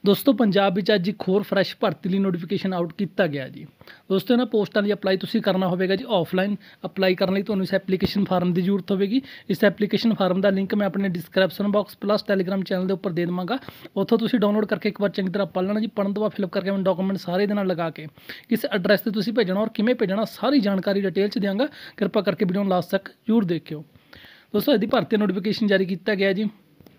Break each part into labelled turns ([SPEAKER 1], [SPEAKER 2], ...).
[SPEAKER 1] ਦੋਸਤੋ ਪੰਜਾਬ ਵਿੱਚ ਅੱਜ ਇੱਕ ਹੋਰ ਫਰੈਸ਼ ਭਰਤੀ ਲਈ ਨੋਟੀਫਿਕੇਸ਼ਨ ਆਊਟ ਕੀਤਾ ਗਿਆ ਜੀ। ਦੋਸਤੋ ਇਹਨਾਂ ਪੋਸਟਾਂ ਲਈ ਅਪਲਾਈ ਤੁਸੀਂ ਕਰਨਾ ਹੋਵੇਗਾ ਜੀ ਆਫਲਾਈਨ। ਅਪਲਾਈ ਕਰਨ ਲਈ ਤੁਹਾਨੂੰ ਇਸ ਐਪਲੀਕੇਸ਼ਨ ਫਾਰਮ ਦੀ ਜ਼ਰੂਰਤ ਹੋਵੇਗੀ। ਇਸ ਐਪਲੀਕੇਸ਼ਨ ਫਾਰਮ ਦਾ ਲਿੰਕ ਮੈਂ ਆਪਣੇ description box plus Telegram channel ਦੇ ਉੱਪਰ ਦੇ ਦੇਵਾਂਗਾ। ਉੱਥੋਂ ਤੁਸੀਂ ਡਾਊਨਲੋਡ ਕਰਕੇ ਇੱਕ ਵਾਰ ਚੰਗੀ ਤਰ੍ਹਾਂ ਪੜ੍ਹ ਲੈਣਾ ਜੀ। ਪੜ੍ਹਨ ਤੋਂ ਬਾਅਦ ਫਿਲਅਪ ਕਰਕੇ ਆਪਣੇ ਡਾਕੂਮੈਂਟ ਸਾਰੇ ਦੇ ਨਾਲ ਲਗਾ ਕੇ ਕਿਸ ਐਡਰੈਸ ਤੇ ਤੁਸੀਂ ਭੇਜਣਾ ਔਰ ਕਿਵੇਂ ਭੇਜਣਾ ਸਾਰੀ ਜਾਣਕਾਰੀ ਡਿਟੇਲ 'ਚ ਦਿਆਂਗਾ। ਕਿਰਪਾ ਕਰਕੇ ਵੀਡੀਓ ਨੂੰ ਲਾਸਟ ਤੱਕ ਜ਼ਰੂਰ ਦੇਖਿਓ। ਦੋਸਤੋ ਇਹਦੀ ਭਰਤੀ ਨੋਟੀਫਿਕੇਸ਼ਨ ਜਾਰੀ ਕੀਤਾ ਗਿਆ ਜੀ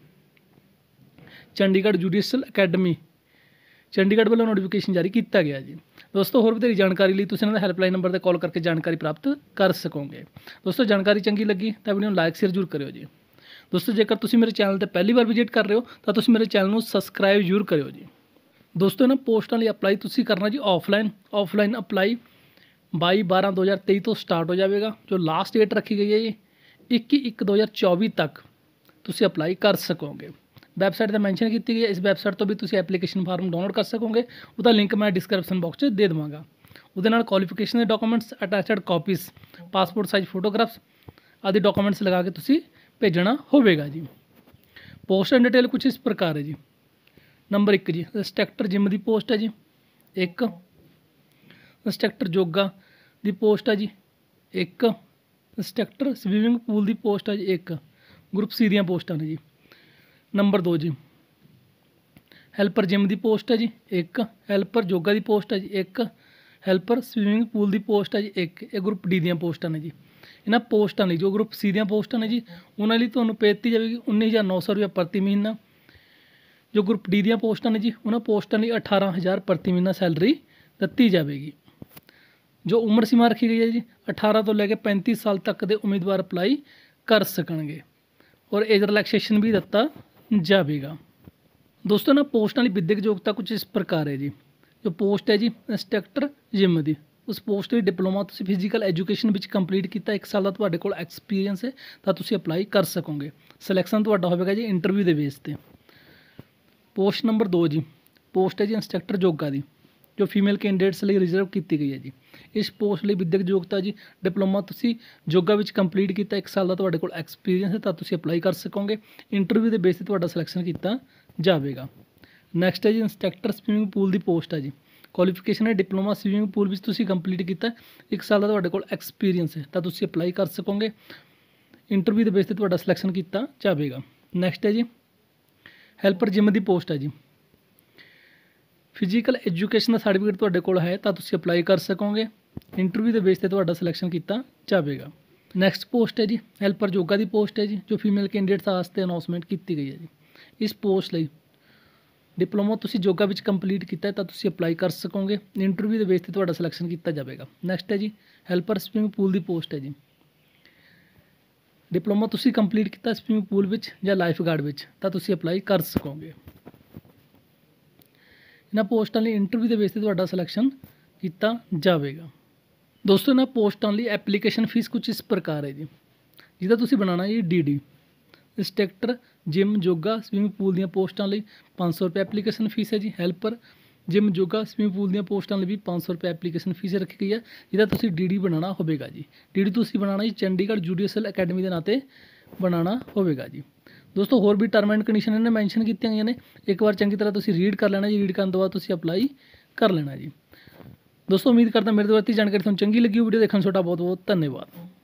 [SPEAKER 1] ਚੰਡੀਗੜ੍ਹ ਜੁਡੀਸ਼ੀਅਲ ਅਕੈਡਮੀ ਚੰਡੀਗੜ੍ਹ ਵੱਲੋਂ ਨੋਟੀਫਿਕੇਸ਼ਨ ਜਾਰੀ ਕੀਤਾ ਗਿਆ ਜੀ। ਦੋਸਤੋ ਹੋਰ ਵਧੇਰੀ ਜਾਣਕਾਰੀ ਲਈ ਤੁਸੀਂ ਇਹਨਾਂ ਦਾ ਹੈਲਪਲਾਈਨ ਨੰਬਰ 'ਤੇ ਕਾਲ ਕਰਕੇ ਜਾਣਕਾਰੀ ਪ੍ਰਾਪਤ ਕਰ ਸਕੋਗੇ। ਦੋਸਤੋ ਜਾਣਕਾਰੀ ਚੰਗੀ ਲੱਗੀ ਤਾਂ ਵੀਡੀਓ ਨੂੰ ਲਾਈਕ ਸ਼ੇਅਰ ਜ਼ਰੂਰ ਕਰਿਓ ਜੀ। ਦੋਸਤੋ ਜੇਕਰ ਤੁਸੀਂ ਮੇਰੇ ਚੈਨਲ 'ਤੇ ਪਹਿਲੀ ਵਾਰ ਵਿਜ਼ਿਟ ਕਰ ਰਹੇ ਹੋ ਤਾਂ ਤੁਸੀਂ ਮੇਰੇ ਚੈਨਲ ਨੂੰ ਸਬਸਕ੍ਰਾਈਬ ਜ਼ਰੂਰ ਕਰਿਓ ਜੀ। ਦੋਸਤੋ ਇਹਨਾਂ ਪੋਸਟਾਂ ਲਈ ਅਪਲਾਈ ਤੁਸੀਂ ਕਰਨਾ ਜੀ ਆਫਲਾਈਨ ਅਪਲਾਈ 22/12/2023 ਤੋਂ ਸਟਾਰਟ ਹੋ ਜਾਵੇਗਾ। ਜੋ ਲਾਸਟ ਡੇਟ ਰੱਖੀ ਗਈ ਹੈ ਜੀ 21/1/2024 ਤੱਕ ਤੁਸੀਂ ਅਪਲਾਈ ਕਰ ਸਕੋਗੇ। ਵੈਬਸਾਈਟ 'ਤੇ ਮੈਂਸ਼ਨ ਕੀਤੀ ਗਈ ਹੈ। ਇਸ ਵੈਬਸਾਈਟ ਤੋਂ ਵੀ ਤੁਸੀਂ ਐਪਲੀਕੇਸ਼ਨ ਫਾਰਮ ਡਾਊਨਲੋਡ ਕਰ ਸਕੋਗੇ। ਉਹਦਾ ਲਿੰਕ ਮੈਂ ਡਿਸਕ੍ਰਿਪਸ਼ਨ ਬਾਕਸ 'ਚ ਦੇ ਦੇਵਾਂਗਾ। ਉਹਦੇ ਨਾਲ ਕੁਆਲੀਫਿਕੇਸ਼ਨ ਦੇ documents attached copies passport size photographs ਆਦਿ ਡਾਕੂਮੈਂਟਸ ਲਗਾ ਕੇ ਤੁਸੀਂ ਭੇਜਣਾ ਹੋਵੇਗਾ ਜੀ। ਪੋਸਟ ਐਂਡ ਡਿਟੇਲ ਕੁਛ ਇਸ ਪ੍ਰਕਾਰ ਹੈ ਜੀ। ਨੰਬਰ 1 ਜੀ ਇੰਸਟ੍ਰਕਟਰ ਜਿਮ ਦੀ ਪੋਸਟ ਹੈ ਜੀ 1। ਇੰਸਟ੍ਰਕਟਰ ਯੋਗਾ ਦੀ ਪੋਸਟ ਹੈ ਜੀ 1। ਇੰਸਟ੍ਰਕਟਰ ਸਵੀਮਿੰਗ ਪੂਲ ਦੀ ਪੋਸਟ ਹੈ ਜੀ 1। ਗਰੁੱਪ ਸੀ ਦੀਆਂ ਪੋਸਟਾਂ ਨੇ ਜੀ। ਨੰਬਰ 2 ਜੀ ਹੈਲਪਰ ਜਿਮ ਦੀ ਪੋਸਟ ਹੈ ਜੀ 1। ਹੈਲਪਰ ਯੋਗਾ ਦੀ ਪੋਸਟ ਹੈ ਜੀ 1। ਹੈਲਪਰ ਸਵੀਮਿੰਗ ਪੂਲ ਦੀ ਪੋਸਟ ਹੈ ਜੀ 1। ਇਹ ਗਰੁੱਪ ਡੀ ਦੀਆਂ ਪੋਸਟਾਂ ਨੇ ਜੀ। ਇਹਨਾਂ ਪੋਸਟਾਂ ਲਈ ਜੋ ਗਰੁੱਪ ਸੀ ਦੀਆਂ ਪੋਸਟਾਂ ਨੇ ਜੀ ਉਹਨਾਂ ਲਈ ਤੁਹਾਨੂੰ ਪੇ ਦਿੱਤੀ ਜਾਵੇਗੀ 19,900 ਰੁਪਏ ਪ੍ਰਤੀ ਮਹੀਨਾ। ਜੋ ਗਰੁੱਪ ਡੀ ਦੀਆਂ ਪੋਸਟਾਂ ਨੇ ਜੀ ਉਹਨਾਂ ਪੋਸਟਾਂ ਲਈ 18,000 ਪ੍ਰਤੀ ਮਹੀਨਾ ਸੈਲਰੀ ਦਿੱਤੀ ਜਾਵੇਗੀ। ਜੋ ਉਮਰ ਸੀਮਾ ਰੱਖੀ ਗਈ ਹੈ ਜੀ 18 ਤੋਂ ਲੈ ਕੇ 35 ਸਾਲ ਤੱਕ ਦੇ ਉਮੀਦਵਾਰ ਅਪਲਾਈ ਕਰ ਸਕਣਗੇ ਔਰ ਏਜ ਰਿਲੈਕਸੇਸ਼ਨ ਵੀ ਦਿੱਤਾ ਜਾਵੇਗਾ। ਦੋਸਤੋ ਨਾ ਪੋਸਟਾਂ ਲਈ ਵਿਦਿਅਕ ਯੋਗਤਾ ਕੁਝ ਇਸ ਪ੍ਰਕਾਰ ਹੈ ਜੀ। ਜੋ ਪੋਸਟ ਹੈ ਜੀ ਇੰਸਟ੍ਰਕਟਰ ਜਿਮ ਦੀ ਉਸ ਪੋਸਟ ਲਈ ਡਿਪਲੋਮਾ ਤੁਸੀਂ ਫਿਜ਼ੀਕਲ ਐਜੂਕੇਸ਼ਨ ਵਿੱਚ ਕੰਪਲੀਟ ਕੀਤਾ 1 ਸਾਲ ਦਾ ਤੁਹਾਡੇ ਕੋਲ ਐਕਸਪੀਰੀਅੰਸ ਹੈ ਤਾਂ ਤੁਸੀਂ ਅਪਲਾਈ ਕਰ ਸਕੋਗੇ। ਸਿਲੈਕਸ਼ਨ ਤੁਹਾਡਾ ਹੋਵੇਗਾ ਜੀ ਇੰਟਰਵਿਊ ਦੇ ਬੇਸ 'ਤੇ। ਪੋਸਟ ਨੰਬਰ 2 ਜੀ ਪੋਸਟ ਹੈ ਜੀ ਇੰਸਟ੍ਰਕਟਰ ਯੋਗਾ ਦੀ ਜੋ ਫੀਮੇਲ ਕੈਂਡੀਡੇਟਸ ਲਈ ਰਿਜ਼ਰਵ ਕੀਤੀ ਗਈ ਹੈ ਜੀ। ਇਸ ਪੋਸਟ ਲਈ ਵਿਦਿਅਕ ਯੋਗਤਾ ਜੀ ਡਿਪਲੋਮਾ ਤੁਸੀਂ ਯੋਗਾ ਵਿੱਚ ਕੰਪਲੀਟ ਕੀਤਾ 1 ਸਾਲ ਦਾ ਤੁਹਾਡੇ ਕੋਲ ਐਕਸਪੀਰੀਅੰਸ ਹੈ ਤਾਂ ਤੁਸੀਂ ਅਪਲਾਈ ਕਰ ਸਕੋਗੇ। ਇੰਟਰਵਿਊ ਦੇ ਬੇਸ 'ਤੇ ਤੁਹਾਡਾ ਸਿਲੈਕਸ਼ਨ ਕੀਤਾ ਜਾਵੇਗਾ। ਨੈਕਸਟ ਹੈ ਜੀ ਇੰਸਟ੍ਰਕਟਰ ਸਵੀਮਿੰਗ ਪੂਲ ਦੀ ਪੋਸਟ ਹੈ ਜੀ। ਕੁਆਲੀਫਿਕੇਸ਼ਨ ਹੈ ਡਿਪਲੋਮਾ ਸਵੀਮਿੰਗ ਪੂਲ ਵਿੱਚ ਤੁਸੀਂ ਕੰਪਲੀਟ ਕੀਤਾ 1 ਸਾਲ ਦਾ ਤੁਹਾਡੇ ਕੋਲ ਐਕਸਪੀਰੀਅੰਸ ਹੈ ਤਾਂ ਤੁਸੀਂ ਅਪਲਾਈ ਕਰ ਸਕੋਗੇ। ਇੰਟਰਵਿਊ ਦੇ ਬੇਸ 'ਤੇ ਤੁਹਾਡਾ ਸਿਲੈਕਸ਼ਨ ਕੀਤਾ ਜਾਵੇਗਾ। ਨੈਕਸਟ ਹੈ ਜੀ ਹੈਲਪਰ ਜਿਮ ਦੀ ਪੋਸਟ ਹੈ ਜੀ। ਫਿਜ਼ੀਕਲ ਐਜੂਕੇਸ਼ਨ ਦਾ ਸਰਟੀਫਿਕੇਟ ਤੁਹਾਡੇ ਕੋਲ ਹੈ ਤਾਂ ਤੁਸੀਂ ਅਪਲਾਈ ਕਰ ਸਕੋਗੇ। ਇੰਟਰਵਿਊ ਦੇ ਬੇਸ 'ਤੇ ਤੁਹਾਡਾ ਸਿਲੈਕਸ਼ਨ ਕੀਤਾ ਜਾਵੇਗਾ। ਨੈਕਸਟ ਪੋਸਟ ਹੈ ਜੀ ਹੈਲਪਰ ਯੋਗਾ ਦੀ ਪੋਸਟ ਹੈ ਜੀ ਜੋ ਫੀਮੇਲ ਕੈਂਡੀਡੇਟਸ ਵਾਸਤੇ ਅਨਾਉਂਸਮੈਂਟ ਕੀਤੀ ਗਈ ਹੈ ਜੀ। ਇਸ ਪੋਸਟ ਲਈ ਡਿਪਲੋਮਾ ਤੁਸੀਂ ਯੋਗਾ ਵਿੱਚ ਕੰਪਲੀਟ ਕੀਤਾ ਤਾਂ ਤੁਸੀਂ ਅਪਲਾਈ ਕਰ ਸਕੋਗੇ। ਇੰਟਰਵਿਊ ਦੇ ਬੇਸ 'ਤੇ ਤੁਹਾਡਾ ਸਿਲੈਕਸ਼ਨ ਕੀਤਾ ਜਾਵੇਗਾ। ਨੈਕਸਟ ਹੈ ਜੀ ਹੈਲਪਰ ਸਵਿਮਿੰਗ ਪੂਲ ਦੀ ਪੋਸਟ ਹੈ ਜੀ। ਡਿਪਲੋਮਾ ਤੁਸੀਂ ਕੰਪਲੀਟ ਕੀਤਾ ਸਵਿਮਿੰਗ ਪੂਲ ਵਿੱਚ ਜਾਂ ਲਾਈਫ ਗਾਰਡ ਵਿੱਚ ਤਾਂ ਤੁਸੀਂ ਅਪਲਾਈ ਕਰ ਸਕੋਗੇ। ਇਹਨਾਂ ਪੋਸਟਾਂ ਲਈ ਇੰਟਰਵਿਊ ਦੇ ਬੇਸ 'ਤੇ ਤੁਹਾਡਾ ਸਿਲੈਕਸ਼ਨ ਕੀਤਾ ਜਾਵੇਗਾ। ਦੋਸਤੋ ਇਹਨਾਂ ਪੋਸਟਾਂ ਲਈ ਐਪਲੀਕੇਸ਼ਨ ਫੀਸ ਕੁਝ ਇਸ ਪ੍ਰਕਾਰ ਹੈ ਜੀ। ਜਿਹਦਾ ਤੁਸੀਂ ਬਣਾਉਣਾ ਜੀ ਡੀ instructor gym yoga swimming pool ਦੀਆਂ ਪੋਸਟਾਂ ਲਈ 500 ਰੁਪਏ ਐਪਲੀਕੇਸ਼ਨ ਫੀਸ ਹੈ ਜੀ। Helper gym yoga swimming pool ਦੀਆਂ ਪੋਸਟਾਂ ਲਈ ਵੀ 500 ਰੁਪਏ ਐਪਲੀਕੇਸ਼ਨ ਫੀਸ ਰੱਖੀ ਗਈ ਹੈ। ਜਿਹਦਾ ਤੁਸੀਂ ਡੀ ਬਣਾਉਣਾ ਹੋਵੇਗਾ ਜੀ। ਡੀ ਤੁਸੀਂ ਬਣਾਉਣਾ ਜੀ ਚੰਡੀਗੜ੍ਹ ਜੁਡੀਸ਼ੀਅਲ ਅਕੈਡਮੀ ਦੇ ਨਾਂ 'ਤੇ ਬਣਾਉਣਾ ਹੋਵੇਗਾ ਜੀ। ਦੋਸਤੋ ਹੋਰ ਵੀ ਟਰਮ ਐਂਡ ਕੰਡੀਸ਼ਨ ਇਹਨੇ ਮੈਂਸ਼ਨ ਕੀਤੀਆਂ ਗਈਆਂ ਨੇ। ਇੱਕ ਵਾਰ ਚੰਗੀ ਤਰ੍ਹਾਂ ਤੁਸੀਂ ਰੀਡ ਕਰ ਲੈਣਾ ਜੀ। ਰੀਡ ਕਰਨ ਤੋਂ ਬਾਅਦ ਤੁਸੀਂ ਅਪਲਾਈ ਕਰ ਲੈਣਾ ਜੀ। ਦੋਸਤੋ ਉਮੀਦ ਕਰਦਾ ਮੇਰੇ ਤੋਂ ਜਾਣਕਾਰੀ ਤੁਹਾਨੂੰ ਚੰਗੀ ਲੱਗੀ। ਵੀਡੀਓ ਦੇਖਣ ਤੁਹਾਡਾ ਬਹੁਤ ਬਹੁਤ ਧੰਨਵਾਦ।